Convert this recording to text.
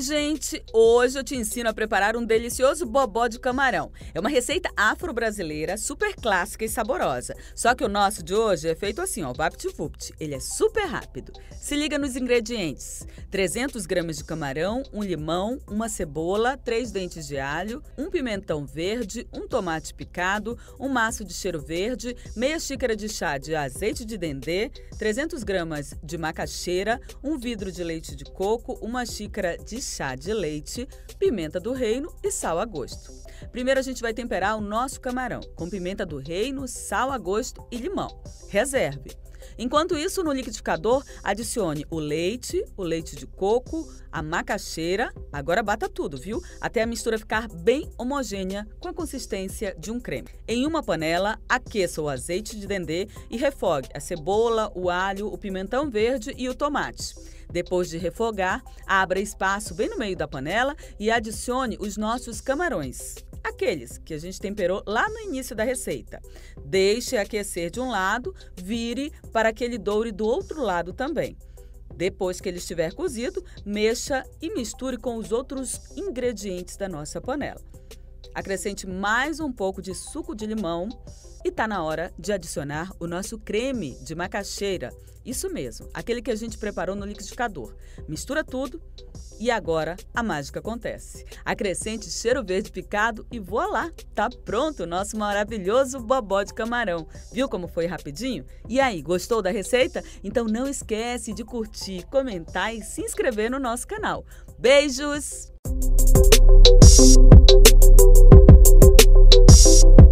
gente! Hoje eu te ensino a preparar um delicioso bobó de camarão. É uma receita afro-brasileira, super clássica e saborosa. Só que o nosso de hoje é feito assim, ó, vapt-vupt. Ele é super rápido. Se liga nos ingredientes. 300 gramas de camarão, um limão, uma cebola, 3 dentes de alho, um pimentão verde, um tomate picado, um maço de cheiro verde, meia xícara de chá de azeite de dendê, 300 gramas de macaxeira, um vidro de leite de coco, uma xícara de chá de leite, pimenta do reino e sal a gosto. Primeiro a gente vai temperar o nosso camarão com pimenta do reino, sal a gosto e limão. Reserve. Enquanto isso, no liquidificador, adicione o leite de coco, a macaxeira, agora bata tudo, viu? Até a mistura ficar bem homogênea com a consistência de um creme. Em uma panela, aqueça o azeite de dendê e refogue a cebola, o alho, o pimentão verde e o tomate. Depois de refogar, abra espaço bem no meio da panela e adicione os nossos camarões. Aqueles que a gente temperou lá no início da receita. Deixe aquecer de um lado, vire para que ele doure do outro lado também. Depois que ele estiver cozido, mexa e misture com os outros ingredientes da nossa panela. Acrescente mais um pouco de suco de limão e está na hora de adicionar o nosso creme de macaxeira. Isso mesmo, aquele que a gente preparou no liquidificador. Mistura tudo e agora a mágica acontece. Acrescente cheiro verde picado e voilá! Tá pronto o nosso maravilhoso bobó de camarão. Viu como foi rapidinho? E aí, gostou da receita? Então não esquece de curtir, comentar e se inscrever no nosso canal. Beijos!